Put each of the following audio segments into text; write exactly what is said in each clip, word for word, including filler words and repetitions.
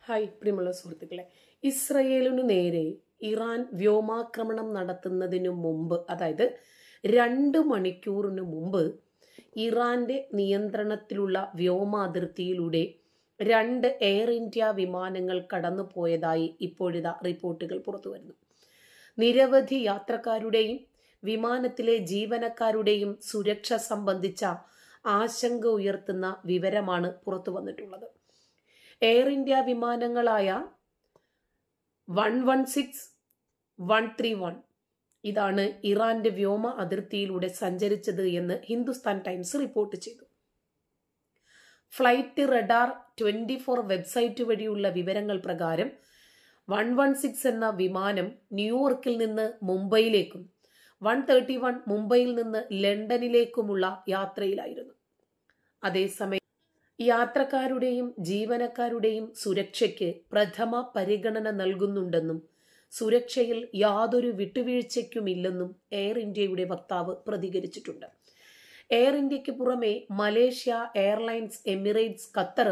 Hi പ്രിയമുള്ള സുഹൃത്തുക്കളെ, ഇസ്രയേലിനു നേരെ ഇറാൻ വ്യോമാക്രമണം നടത്തുന്നതിനു മുമ്പ്, അതായത് രണ്ട് മണിക്കൂറിന് മുമ്പ് ഇറാന്റെ നിയന്ത്രണത്തിലുള്ള വ്യോമാതിർത്തിയിലൂടെ രണ്ട് എയർ ഇന്ത്യ വിമാനങ്ങൾ കടന്നുപോയതായി ഇപ്പോഴിതാ റിപ്പോർട്ടുകൾ പുറത്തു വരുന്നു. നിരവധി യാത്രക്കാരുടെയും വിമാനത്തിലെ ജീവനക്കാരുടെയും സുരക്ഷ സംബന്ധിച്ച ആശങ്ക ഉയർത്തുന്ന വിവരമാണ് പുറത്തു വന്നിട്ടുള്ളത്. എയർ ഇന്ത്യ വിമാനങ്ങളായ one one six one three one ഇതാണ് ഇറാന്റെ വ്യോമ അതിർത്തിയിലൂടെ സഞ്ചരിച്ചത് എന്ന് ഹിന്ദുസ്ഥാൻ ടൈംസ് റിപ്പോർട്ട് ചെയ്തു. Flight radar twenty four website വഴിയുള്ള വിവരങ്ങൾ പ്രകാരം വൺ വൺ സിക്സ് എന്ന വിമാനം ന്യൂയോർക്കിൽ നിന്ന് മുംബൈയിലേക്കും വൺ തേർട്ടി വൺ മുംബൈയിൽ നിന്ന് ലണ്ടനിലേക്കുമുള്ള യാത്രയിലായിരുന്നു. അതേസമയം യാത്രക്കാരുടെയും ജീവനക്കാരുടെയും സുരക്ഷയ്ക്ക് പ്രഥമ പരിഗണന നൽകുന്നുണ്ടെന്നും സുരക്ഷയിൽ യാതൊരു വിട്ടുവീഴ്ചയ്ക്കുമില്ലെന്നും എയർ ഇന്ത്യയുടെ വക്താവ് പ്രതികരിച്ചിട്ടുണ്ട്. എയർ ഇന്ത്യക്ക് പുറമെ Malaysia airlines, Emirates, Qatar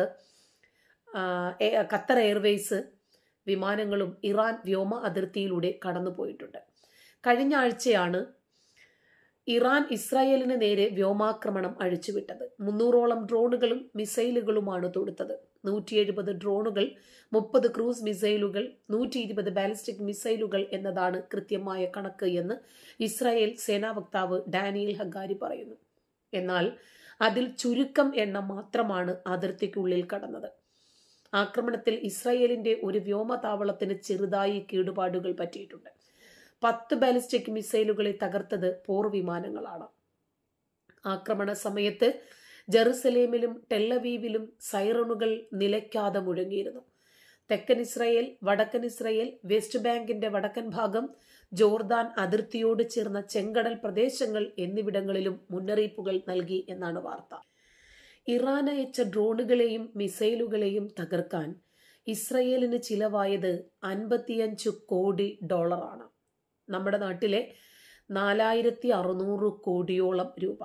Qatar airways വിമാനങ്ങളും ഇറാൻ വ്യോമ അതിർത്തിയിലൂടെ കടന്നുപോയിട്ടുണ്ട്. കഴിഞ്ഞ ആഴ്ചയാണ് ഇറാൻ ഇസ്രായേലിന് നേരെ വ്യോമാക്രമണം അഴിച്ചുവിട്ടത്. മുന്നൂറോളം ഡ്രോണുകളും മിസൈലുകളുമാണ് തൊടുത്തത്. നൂറ്റി എഴുപത് ഡ്രോണുകൾ, മുപ്പത് ക്രൂസ് മിസൈലുകൾ, നൂറ്റി ഇരുപത് ബാലിസ്റ്റിക് മിസൈലുകൾ എന്നതാണ് കൃത്യമായ കണക്ക് എന്ന് ഇസ്രായേൽ സേനാ വക്താവ് ഡാനിയൽ ഹഗാരി പറയുന്നു. എന്നാൽ അതിൽ ചുരുക്കം എണ്ണം മാത്രമാണ് അതിർത്തിക്കുള്ളിൽ കടന്നത്. ആക്രമണത്തിൽ ഇസ്രായേലിന്റെ ഒരു വ്യോമതാവളത്തിന് ചെറുതായി കേടുപാടുകൾ പറ്റിയിട്ടുണ്ട്. പത്ത് ബാലിസ്റ്റിക് മിസൈലുകളെ തകർത്തത് പോർ വിമാനങ്ങളാണ്. ആക്രമണ സമയത്ത് ജെറുസലേമിലും ടെല്ലവീവിലും സൈറണുകൾ നിലയ്ക്കാതെ മുഴങ്ങിയിരുന്നു. തെക്കൻ ഇസ്രായേൽ, വടക്കൻ ഇസ്രായേൽ, വെസ്റ്റ് ബാങ്കിന്റെ വടക്കൻ ഭാഗം, ജോർദാൻ അതിർത്തിയോട് ചേർന്ന ചെങ്കടൽ പ്രദേശങ്ങൾ എന്നിവിടങ്ങളിലും മുന്നറിയിപ്പുകൾ നൽകി എന്നാണ് വാർത്ത. ഇറാൻ അയച്ച ഡ്രോണുകളെയും മിസൈലുകളെയും തകർക്കാൻ ഇസ്രായേലിന് ചിലവായത് അൻപത്തിയഞ്ച് കോടി ഡോളറാണ്. നമ്മുടെ നാട്ടിലെ നാലായിരത്തി അറുന്നൂറ് കോടിയോളം രൂപ.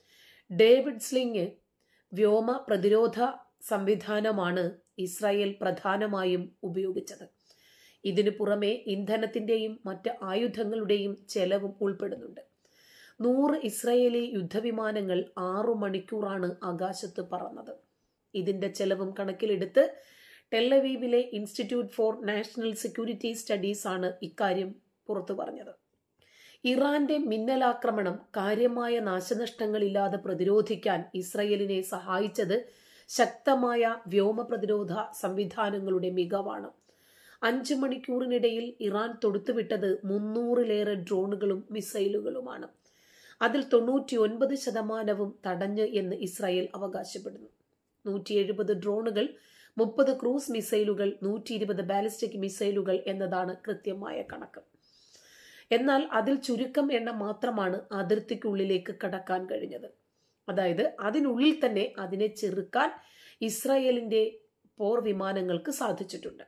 ഡേവിഡ് സ്ലിംഗ് വ്യോമ പ്രതിരോധ സംവിധാനമാണ് ഇസ്രായേൽ പ്രധാനമായും ഉപയോഗിച്ചത്. ഇതിനു പുറമെ ഇന്ധനത്തിന്റെയും മറ്റ് ആയുധങ്ങളുടെയും ചെലവും ഉൾപ്പെടുന്നുണ്ട്. നൂറ് ഇസ്രായേലി യുദ്ധവിമാനങ്ങൾ ആറു മണിക്കൂറാണ് ആകാശത്ത് പറന്നത്. ഇതിന്റെ ചെലവും കണക്കിലെടുത്ത് ടെല്ലവീവിലെ institute for national security studies ആണ് ഇക്കാര്യം പുറത്തു പറഞ്ഞത്. ഇറാന്റെ മിന്നലാക്രമണം കാര്യമായ നാശനഷ്ടങ്ങളില്ലാതെ പ്രതിരോധിക്കാൻ ഇസ്രായേലിനെ സഹായിച്ചത് ശക്തമായ വ്യോമ പ്രതിരോധ സംവിധാനങ്ങളുടെ മികവാണ്. അഞ്ചു മണിക്കൂറിനിടയിൽ ഇറാൻ തൊടുത്തുവിട്ടത് മുന്നൂറിലേറെ ഡ്രോണുകളും മിസൈലുകളുമാണ്. അതിൽ തൊണ്ണൂറ്റി ഒൻപത് ശതമാനവും തടഞ്ഞ് എന്ന് ഇസ്രായേൽ അവകാശപ്പെടുന്നു. നൂറ്റി എഴുപത് ഡ്രോണുകൾ, മുപ്പത് ക്രൂസ് മിസൈലുകൾ, നൂറ്റി ഇരുപത് ബാലിസ്റ്റിക് മിസൈലുകൾ എന്നതാണ് കൃത്യമായ കണക്ക്. എന്നാൽ അതിൽ ചുരുക്കം എണ്ണം മാത്രമാണ് അതിർത്തിക്കുള്ളിലേക്ക് കടക്കാൻ കഴിഞ്ഞത്. അതായത് അതിനുള്ളിൽ തന്നെ അതിനെ ചെറുക്കാൻ ഇസ്രായേലിന്റെ പോർ വിമാനങ്ങൾക്ക് സാധിച്ചിട്ടുണ്ട്.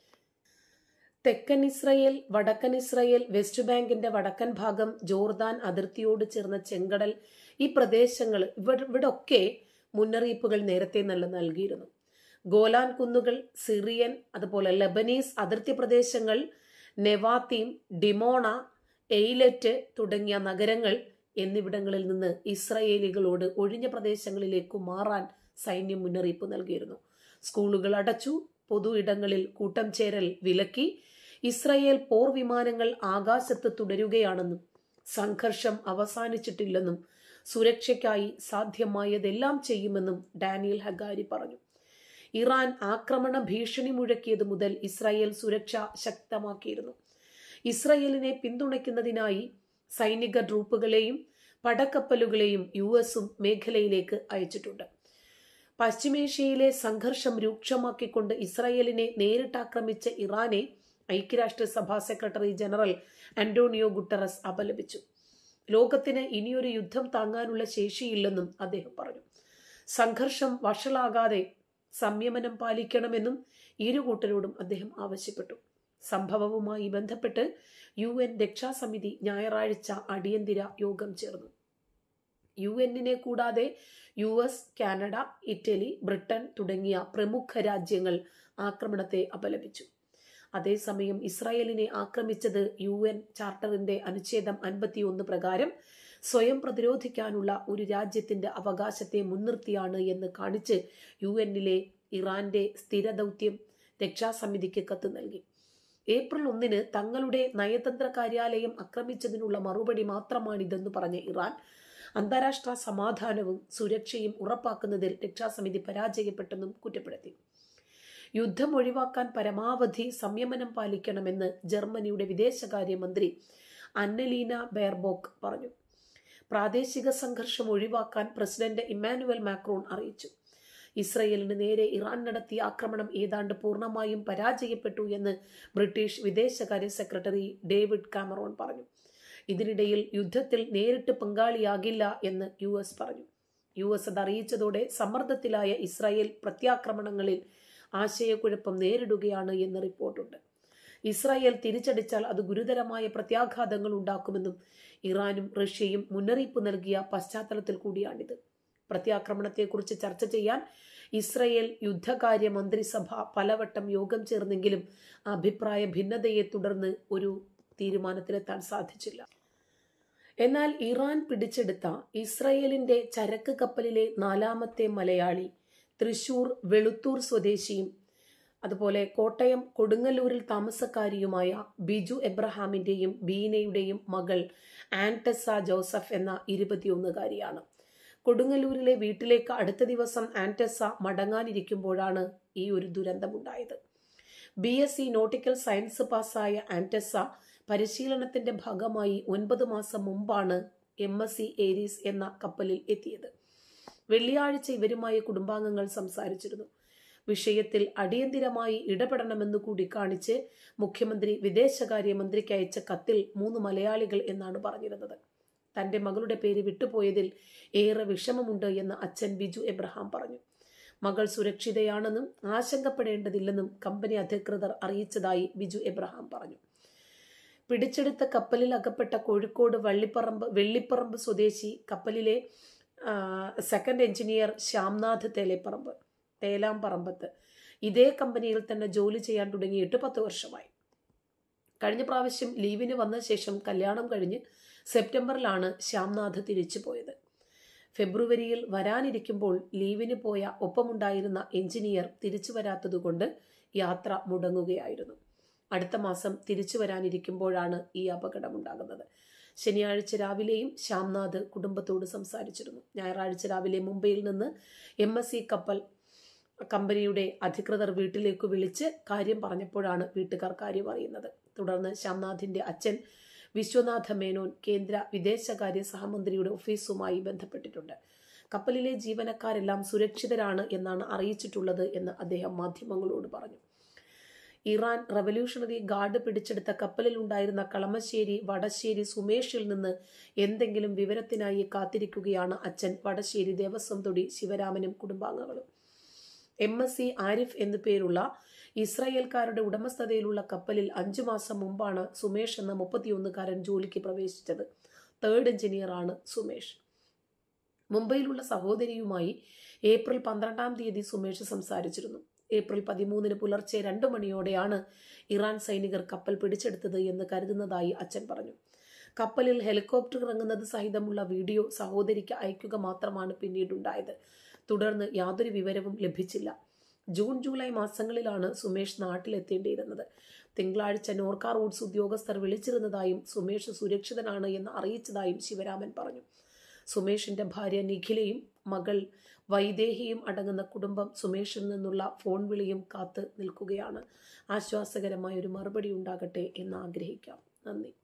തെക്കൻ ഇസ്രായേൽ, വടക്കൻ ഇസ്രായേൽ, വെസ്റ്റ് ബാങ്കിന്റെ വടക്കൻ ഭാഗം, ജോർദാൻ അതിർത്തിയോട് ചേർന്ന ചെങ്കടൽ, ഈ പ്രദേശങ്ങൾ ഇവിടെ ഒക്കെ മുന്നറിയിപ്പുകൾ നേരത്തെ നല്ല നൽകിയിരുന്നു. ഗോലാൻ കുന്നുകൾ, സിറിയൻ, അതുപോലെ ലബനീസ് അതിർത്തി പ്രദേശങ്ങൾ, നെവാത്തീം, ഡിമോണ, എയ്ലറ്റ് തുടങ്ങിയ നഗരങ്ങൾ എന്നിവിടങ്ങളിൽ നിന്ന് ഇസ്രായേലികളോട് ഒഴിഞ്ഞ പ്രദേശങ്ങളിലേക്ക് മാറാൻ സൈന്യം മുന്നറിയിപ്പ് നൽകിയിരുന്നു. സ്കൂളുകൾ അടച്ചു, പൊതു ഇടങ്ങളിൽ കൂട്ടം ചേരൽ വിലക്കി. ഇസ്രായേൽ പോർ വിമാനങ്ങൾ ആകാശത്ത് തുടരുകയാണെന്നും സംഘർഷം അവസാനിച്ചിട്ടില്ലെന്നും സുരക്ഷയ്ക്കായി സാധ്യമായതെല്ലാം ചെയ്യുമെന്നും ഡാനിയൽ ഹഗാരി പറഞ്ഞു. ഇറാൻ ആക്രമണ ഭീഷണി മുഴക്കിയത് മുതൽ ഇസ്രായേൽ സുരക്ഷ ശക്തമാക്കിയിരുന്നു. ഇസ്രായേലിനെ പിന്തുണയ്ക്കുന്നതിനായി സൈനിക ട്രൂപ്പുകളെയും പടക്കപ്പലുകളെയും യു എസും മേഖലയിലേക്ക് അയച്ചിട്ടുണ്ട്. പശ്ചിമേഷ്യയിലെ സംഘർഷം രൂക്ഷമാക്കിക്കൊണ്ട് ഇസ്രായേലിനെ നേരിട്ടാക്രമിച്ച ഇറാനെ ഐക്യരാഷ്ട്രസഭാ സെക്രട്ടറി ജനറൽ ആന്റോണിയോ ഗുട്ടറസ് അപലപിച്ചു. ലോകത്തിന് ഇനിയൊരു യുദ്ധം താങ്ങാനുള്ള ശേഷിയില്ലെന്നും അദ്ദേഹം പറഞ്ഞു. സംഘർഷം വഷളാകാതെ സംയമനം പാലിക്കണമെന്നും ഇരുകൂട്ടരോടും അദ്ദേഹം ആവശ്യപ്പെട്ടു. സംഭവവുമായി ബന്ധപ്പെട്ട് യു എൻ രക്ഷാസമിതി ഞായറാഴ്ച അടിയന്തര യോഗം ചേർന്നു. യു എന്നിനെ കൂടാതെ U S, Canada, Italy, Britain തുടങ്ങിയ പ്രമുഖ രാജ്യങ്ങൾ ആക്രമണത്തെ അപലപിച്ചു. അതേസമയം ഇസ്രായേലിനെ ആക്രമിച്ചത് യു എൻ ചാർട്ടറിന്റെ അനുച്ഛേദം അൻപത്തിയൊന്ന് പ്രകാരം സ്വയം പ്രതിരോധിക്കാനുള്ള ഒരു രാജ്യത്തിന്റെ അവകാശത്തെ മുൻനിർത്തിയാണ് എന്ന് കാണിച്ച് യു എന്നിലെ ഇറാന്റെ സ്ഥിര ദൗത്യം രക്ഷാസമിതിക്ക് കത്ത് നൽകി. ഏപ്രിൽ ഒന്നിന് തങ്ങളുടെ നയതന്ത്ര കാര്യാലയം ആക്രമിച്ചതിനുള്ള മറുപടി മാത്രമാണിതെന്ന് പറഞ്ഞ ഇറാൻ അന്താരാഷ്ട്ര സമാധാനവും സുരക്ഷയും ഉറപ്പാക്കുന്നതിൽ രക്ഷാസമിതി പരാജയപ്പെട്ടെന്നും കുറ്റപ്പെടുത്തി. യുദ്ധം ഒഴിവാക്കാൻ പരമാവധി സംയമനം പാലിക്കണമെന്ന് ജർമ്മനിയുടെ വിദേശകാര്യമന്ത്രി അന്നലീന ബെയർബോക്ക് പറഞ്ഞു. പ്രാദേശിക സംഘർഷം ഒഴിവാക്കാൻ പ്രസിഡന്റ് ഇമ്മാനുവൽ മാക്രോൺ അറിയിച്ചു. ഇസ്രയേലിന് നേരെ ഇറാൻ നടത്തിയ ആക്രമണം ഏതാണ്ട് പൂർണ്ണമായും പരാജയപ്പെട്ടു എന്ന് ബ്രിട്ടീഷ് വിദേശകാര്യ സെക്രട്ടറി ഡേവിഡ് കാമറോൺ പറഞ്ഞു. ഇതിനിടയിൽ യുദ്ധത്തിൽ നേരിട്ട് പങ്കാളിയാകില്ല എന്ന് യു എസ് പറഞ്ഞു. യു എസ് അത് അറിയിച്ചതോടെ സമ്മർദ്ദത്തിലായ ഇസ്രായേൽ പ്രത്യാക്രമണങ്ങളിൽ ആശയക്കുഴപ്പം നേരിടുകയാണ് എന്ന് റിപ്പോർട്ടുണ്ട്. ഇസ്രായേൽ തിരിച്ചടിച്ചാൽ അത് ഗുരുതരമായ പ്രത്യാഘാതങ്ങൾ ഉണ്ടാക്കുമെന്നും ഇറാനും റഷ്യയും മുന്നറിയിപ്പ് നൽകിയ പശ്ചാത്തലത്തിൽ കൂടിയാണിത്. പ്രത്യാക്രമണത്തെക്കുറിച്ച് ചർച്ച ചെയ്യാൻ ഇസ്രായേൽ യുദ്ധകാര്യ മന്ത്രിസഭ പലവട്ടം യോഗം ചേർന്നെങ്കിലും അഭിപ്രായ ഭിന്നതയെ തുടർന്ന് ഒരു തീരുമാനത്തിലെത്താൻ സാധിച്ചില്ല. എന്നാൽ ഇറാൻ പിടിച്ചെടുത്ത ഇസ്രായേലിന്റെ ചരക്ക് കപ്പലിലെ നാലാമത്തെ മലയാളി തൃശൂർ വെളുത്തൂർ സ്വദേശിയും അതുപോലെ കോട്ടയം കൊടുങ്ങല്ലൂരിൽ താമസക്കാരിയുമായ ബിജു എബ്രഹാമിന്റെയും ബീനയുടെയും മകൾ ആൻടെസ ജോസഫ് എന്ന ഇരുപത്തിയൊന്നുകാരിയാണ്. കൊടുങ്ങല്ലൂരിലെ വീട്ടിലേക്ക് അടുത്ത ദിവസം ആൻടെസ മടങ്ങാനിരിക്കുമ്പോഴാണ് ഈ ഒരു ദുരന്തമുണ്ടായത്. B S C nautical science പാസ്സായ ആൻടെസ പരിശീലനത്തിന്റെ ഭാഗമായി ഒൻപത് മാസം മുമ്പാണ് എം എസ് സി ഏരീസ് എന്ന കപ്പലിൽ എത്തിയത്. വെള്ളിയാഴ്ച ഇവരുമായി കുടുംബാംഗങ്ങൾ സംസാരിച്ചിരുന്നു. വിഷയത്തിൽ അടിയന്തിരമായി ഇടപെടണമെന്ന് കൂടി കാണിച്ച് മുഖ്യമന്ത്രി വിദേശകാര്യമന്ത്രിക്ക് അയച്ച കത്തിൽ മൂന്ന് മലയാളികൾ എന്നാണ് പറഞ്ഞിരുന്നത്. തന്റെ മകളുടെ പേര് വിട്ടുപോയതിൽ ഏറെ വിഷമമുണ്ട് എന്ന് അച്ഛൻ ബിജു എബ്രഹാം പറഞ്ഞു. മകൾ സുരക്ഷിതയാണെന്നും ആശങ്കപ്പെടേണ്ടതില്ലെന്നും കമ്പനി അധികൃതർ അറിയിച്ചതായി ബിജു എബ്രഹാം പറഞ്ഞു. പിടിച്ചെടുത്ത കപ്പലിൽ അകപ്പെട്ട കോഴിക്കോട് വള്ളിപ്പറമ്പ് വെള്ളിപ്പറമ്പ് സ്വദേശി കപ്പലിലെ സെക്കൻഡ് എഞ്ചിനീയർ ശ്യാംനാഥ് തേലേപ്പറമ്പ് തേലാംപറമ്പത്ത് ഇതേ കമ്പനിയിൽ തന്നെ ജോലി ചെയ്യാൻ തുടങ്ങിയിട്ട് പത്ത് വർഷമായി. കഴിഞ്ഞ പ്രാവശ്യം ലീവിന് വന്ന ശേഷം കല്യാണം കഴിഞ്ഞ് സെപ്റ്റംബറിലാണ് ശ്യാംനാഥ് തിരിച്ചു പോയത്. ഫെബ്രുവരിയിൽ വരാനിരിക്കുമ്പോൾ ലീവിന് പോയ ഒപ്പമുണ്ടായിരുന്ന എഞ്ചിനീയർ തിരിച്ചു വരാത്തതുകൊണ്ട് യാത്ര മുടങ്ങുകയായിരുന്നു. അടുത്ത മാസം തിരിച്ചു വരാനിരിക്കുമ്പോഴാണ് ഈ അപകടമുണ്ടാകുന്നത്. ശനിയാഴ്ച രാവിലെയും ശ്യാംനാഥ് കുടുംബത്തോട് സംസാരിച്ചിരുന്നു. ഞായറാഴ്ച രാവിലെ മുംബൈയിൽ നിന്ന് എം എസ് സി കപ്പൽ കമ്പനിയുടെ അധികൃതർ വീട്ടിലേക്ക് വിളിച്ച് കാര്യം പറഞ്ഞപ്പോഴാണ് വീട്ടുകാർ കാര്യം അറിയുന്നത്. തുടർന്ന് ശ്യാംനാഥിന്റെ അച്ഛൻ വിശ്വനാഥ മേനോൻ കേന്ദ്ര വിദേശകാര്യ സഹമന്ത്രിയുടെ ഓഫീസുമായി ബന്ധപ്പെട്ടിട്ടുണ്ട്. കപ്പലിലെ ജീവനക്കാരെല്ലാം സുരക്ഷിതരാണ് എന്നാണ് അറിയിച്ചിട്ടുള്ളത് എന്ന് അദ്ദേഹം മാധ്യമങ്ങളോട് പറഞ്ഞു. ഇറാൻ റവല്യൂഷണറി ഗാർഡ് പിടിച്ചെടുത്ത കപ്പലിൽ ഉണ്ടായിരുന്ന കളമശ്ശേരി വടശ്ശേരി സുമേഷിൽ നിന്ന് എന്തെങ്കിലും വിവരത്തിനായി കാത്തിരിക്കുകയാണ് അച്ഛൻ വടശ്ശേരി ദേവസ്വം തൊടി ശിവരാമനും കുടുംബാംഗങ്ങളും. എം എസ് സി ആരിഫ് എന്നു പേരുള്ള ഇസ്രായേൽക്കാരുടെ ഉടമസ്ഥതയിലുള്ള കപ്പലിൽ അഞ്ചു മാസം മുമ്പാണ് സുമേഷ് എന്ന മുപ്പത്തിയൊന്നുകാരൻ ജോലിക്ക് പ്രവേശിച്ചത്. തേർഡ് എഞ്ചിനീയറാണ് സുമേഷ്. മുംബൈയിലുള്ള സഹോദരിയുമായി ഏപ്രിൽ പന്ത്രണ്ടാം തീയതി സുമേഷ് സംസാരിച്ചിരുന്നു. ഏപ്രിൽ പതിമൂന്നിന് പുലർച്ചെ രണ്ടു മണിയോടെയാണ് ഇറാൻ സൈനികർ കപ്പൽ പിടിച്ചെടുത്തത് എന്ന് കരുതുന്നതായി അച്ഛൻ പറഞ്ഞു. കപ്പലിൽ ഹെലികോപ്റ്റർ ഇറങ്ങുന്നത് സഹിതമുള്ള വീഡിയോ സഹോദരിക്ക് അയക്കുക മാത്രമാണ് പിന്നീടുണ്ടായത്. തുടർന്ന് യാതൊരു വിവരവും ലഭിച്ചില്ല. ജൂൺ ജൂലൈ മാസങ്ങളിലാണ് സുമേഷ് നാട്ടിലെത്തേണ്ടിയിരുന്നത്. തിങ്കളാഴ്ച നോർക്ക റൂട്ട്സ് ഉദ്യോഗസ്ഥർ വിളിച്ചിരുന്നതായും സുമേഷ് സുരക്ഷിതനാണ് എന്ന് അറിയിച്ചതായും ശിവരാമൻ പറഞ്ഞു. സുമേഷിന്റെ ഭാര്യ നിഖിലയും മകൾ വൈദേഹിയും അടങ്ങുന്ന കുടുംബം സുമേഷിൽ നിന്നുള്ള ഫോൺ വിളിയും കാത്ത് നിൽക്കുകയാണ്. ആശ്വാസകരമായ ഒരു മറുപടി ഉണ്ടാകട്ടെ എന്ന് ആഗ്രഹിക്കാം. നന്ദി.